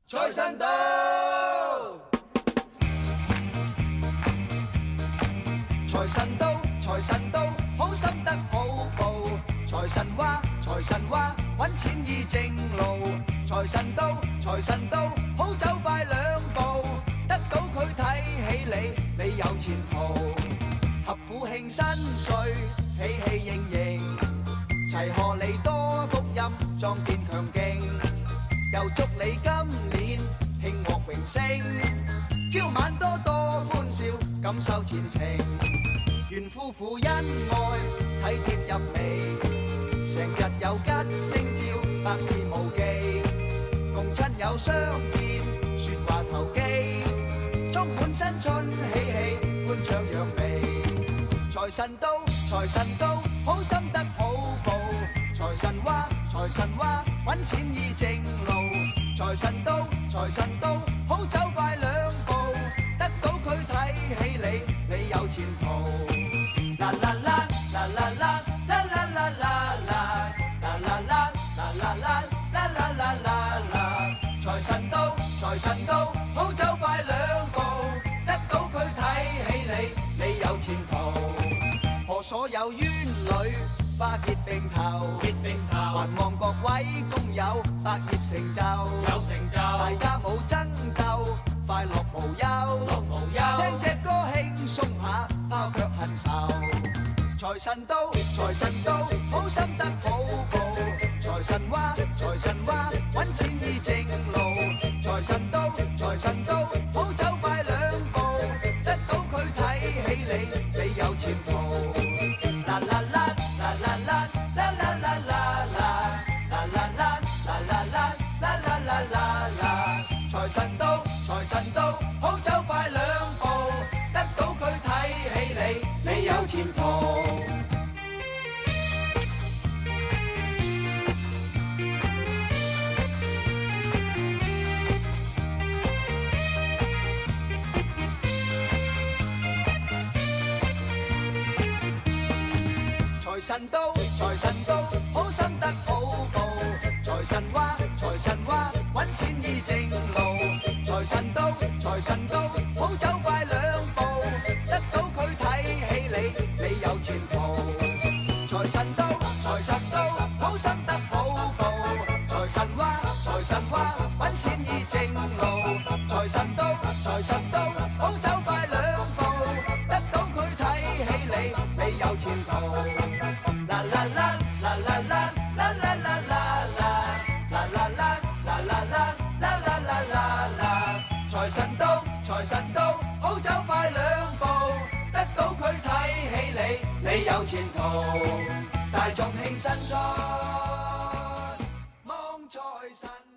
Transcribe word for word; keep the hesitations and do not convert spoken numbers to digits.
財神到，財神到，財神到，好心得好報。財神話，財神話，搵錢易正路。財神到，財神到，好走快兩步。得到佢睇起你，你有前途。合府慶新歲，喜氣盈盈，齊賀你多福音，壯健強勁。又祝你今年慶獲榮升，朝晚多多歡笑，感受前程。願夫婦恩愛，體貼入微，成日有吉星照，百事無忌。共親友相見，説話投機，充滿新春喜氣，歡唱揚眉。財神到，財神到，好心得好報。財神話，財神話，搵錢易正路。財神到，財神到，好走快兩步。得到佢睇起你，你有前途。啦啦啦，啦啦啦，啦啦啦啦啦，啦啦啦，啦啦啦，啦啦啦啦啦。財神到，財神到，好走快兩步。得到佢睇起你，你有前途。賀所有冤侶，花結並頭，結並頭，還望各位工友百業成就，有成就，大家冇爭鬥，快樂無憂，樂無憂，聽隻歌輕鬆下，拋卻恨愁。財神到，財神到，好心得好報。財神話，財神話，搵錢易正路。財神到，財神到，好走快兩步。得到佢睇起你，你有前途。啦啦啦，啦啦啦，啦啦啦啦啦，啦啦啦，啦啦啦，啦啦啦啦啦。財神到，財神到，好走快兩步。得到佢睇起你，你有前途。財神到，財神到，好心得好報。財神話，財神話，搵錢易正路。財神到，財神到，好走快兩步。得到佢睇起你，你有前途。財神到，財神到，好心得好報。財神話，財神話，搵錢易正路。財神到，財神到，好走快兩步。得到佢睇起你，你有前途。啦啦啦，啦啦啦，啦啦啦啦啦，啦啦啦，啦啦啦，啦啦啦啦啦。財神到，財神到，好走快兩步。得到佢睇起你，你有前途。大眾慶新春，望財神。